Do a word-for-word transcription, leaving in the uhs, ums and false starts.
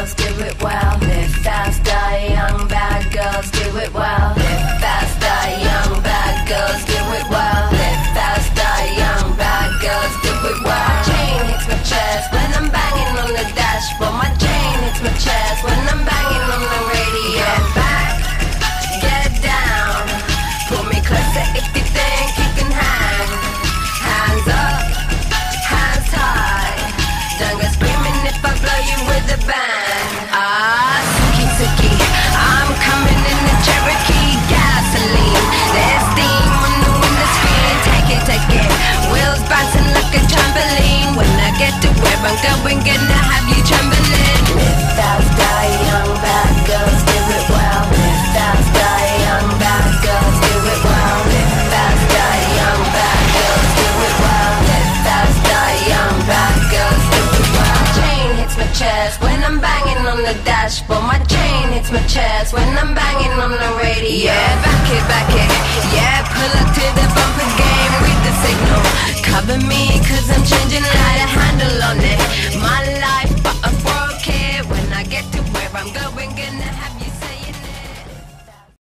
girls do it well. Live faster, young bad girls do it well. Live faster, young bad girls do it well. Live faster, young bad girls do it well. My chain hits my chest when I'm banging on the dashboard. My chain hits my chest when I'm banging on the radio. Get back, get down, pull me closer if you think you can hang. Hands up, hands high, don't go screaming if I blow you with a bang. Ah, Suki Suki, I'm coming in the Cherokee. Gasoline, there's steam on the window screen. Take it, take it, wheels bouncing like a trampoline. When I get to where I'm going, gonna have you trembling. Live faster, young bad girls do it well. Live faster, young bad girls do it well. Live faster, young bad girls do it well. Live faster, young bad girls do it well. My chain hits my chest when I'm banging on the dashboard. My chain hits my chest when I'm banging on the radio. Yeah, back it, back it.